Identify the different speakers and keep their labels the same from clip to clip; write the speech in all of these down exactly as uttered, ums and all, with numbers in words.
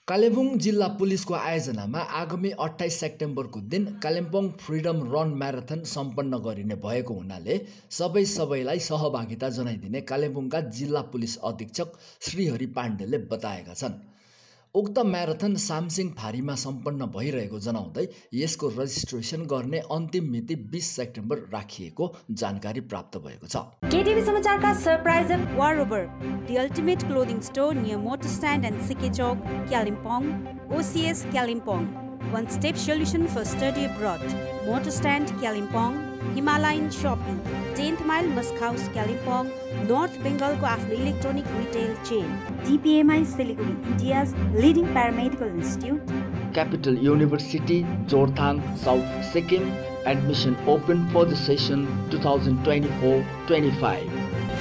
Speaker 1: कालेबुङ जिल्ला पुलिसको आयोजनामा आगामी अट्ठाइस सेप्टेम्बरको दिन कालिम्पोङ फ्रिडम रन म्याराथन सम्पन्न गरिने भएको हुनाले सबै सबैलाई सहभागिता जनाइदिने कालेबुङका जिल्ला पुलिस अधीक्षक श्रीहरि पाण्डेले बताएका छन्। उक्त म्याराथन सामसिङ फारीमा सम्पन्न भइरहेको जनाउँदै यसको रजिस्ट्रेसन गर्ने अन्तिम मिति बीस सेप्टेम्बर राखिएको जानकारी प्राप्त भएको छ।
Speaker 2: केटिभी समाचारका सरप्राइज वारोबर The ultimate clothing store near Motor Stand and Sike Chowk, Kalimpong, O C S Kalimpong. One-step solution for study abroad. Motor Stand Kalimpong, Himalayan Shopping, tenth Mile Musk House Kalimpong, North Bengal को आफ्नो electronic retail chain. D P M I Siliguri, India's leading paramedical institute.
Speaker 1: Capital University, Jorthang, South Sikkim. Admission open for the session twenty twenty-four twenty-five.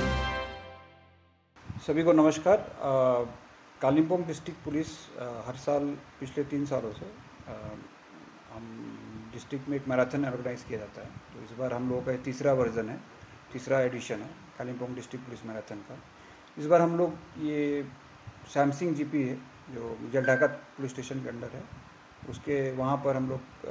Speaker 3: सभी को नमस्कार। Kalimpong district police आ, हर साल पिछले तीन सालों से आ, हम डिस्ट्रिक्ट में एक मैराथन ऑर्गेनाइज़ किया जाता है। तो इस बार हम लोगों का तीसरा वर्जन है, तीसरा एडिशन है कालिम्पोंग डिस्ट्रिक्ट पुलिस मैराथन का। इस बार हम लोग ये सैमसिंग जीपी है जो जलढाका पुलिस स्टेशन के अंडर है, उसके वहाँ पर हम लोग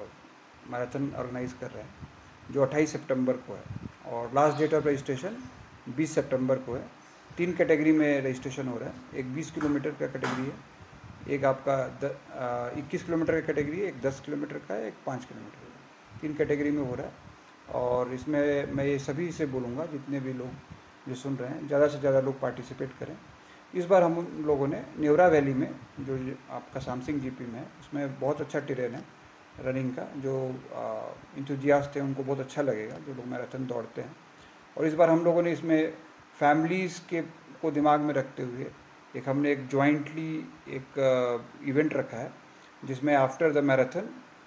Speaker 3: मैराथन ऑर्गेनाइज़ कर रहे हैं जो अट्ठाईस सितंबर को है और लास्ट डेट ऑफ रजिस्ट्रेशन बीस सितंबर को है। तीन कैटेगरी में रजिस्ट्रेशन हो रहा है, एक बीस किलोमीटर का कैटेगरी है, एक आपका इक्कीस किलोमीटर का कैटेगरी है, एक दस किलोमीटर का है, एक पाँच किलोमीटर का, तीन कैटेगरी में हो रहा है। और इसमें मैं ये सभी से बोलूँगा जितने भी लोग जो सुन रहे हैं ज़्यादा से ज़्यादा लोग पार्टिसिपेट करें। इस बार हम लोगों ने नेवरा वैली में जो आपका सामसिंग जीपी में है उसमें बहुत अच्छा टेरेन है रनिंग का, जो इंथुजियास्ट है उनको बहुत अच्छा लगेगा जो लोग मैराथन दौड़ते हैं। और इस बार हम लोगों ने इसमें फैमिलीज़ के को दिमाग में रखते हुए एक हमने एक जॉइंटली एक इवेंट रखा है जिसमें आफ्टर द मैराथन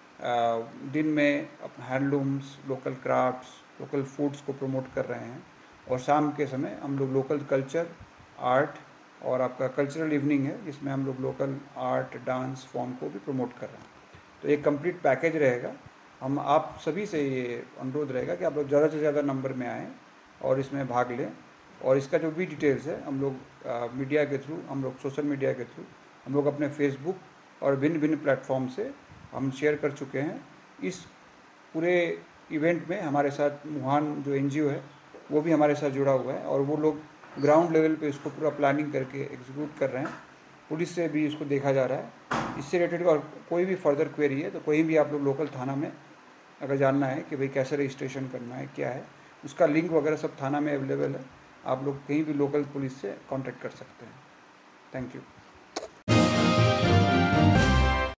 Speaker 3: दिन में handlooms, local crafts, local foods को प्रमोट कर रहे हैं और शाम के समय हम लोग लोकल कल्चर, आर्ट और आपका कल्चरल इवनिंग है जिसमें हम लोग लोकल आर्ट, डांस फॉर्म को भी प्रमोट कर रहे हैं। तो एक कंप्लीट पैकेज रहेगा। हम आप सभी से ये अनुरोध रहेगा कि आप लोग ज़्यादा से ज़्यादा नंबर में आएँ और इसमें भाग लें। और इसका जो भी डिटेल्स है हम लोग मीडिया के थ्रू, हम लोग सोशल मीडिया के थ्रू, हम लोग अपने फेसबुक और भिन्न भिन्न प्लेटफॉर्म से हम शेयर कर चुके हैं। इस पूरे इवेंट में हमारे साथ मुहान जो एनजीओ है वो भी हमारे साथ जुड़ा हुआ है और वो लोग ग्राउंड लेवल पे इसको पूरा प्लानिंग करके एग्जीक्यूट कर रहे हैं। पुलिस से भी इसको देखा जा रहा है। इससे रिलेटेड और कोई भी फर्दर क्वेरी है तो कोई भी आप लोग लोकल थाना में अगर जानना है कि भाई कैसे रजिस्ट्रेशन करना है, क्या है, उसका लिंक वगैरह सब थाना में अवेलेबल है। आप लोग कहीं भी लोकल पुलिस से कांटेक्ट कर सकते हैं। Thank you.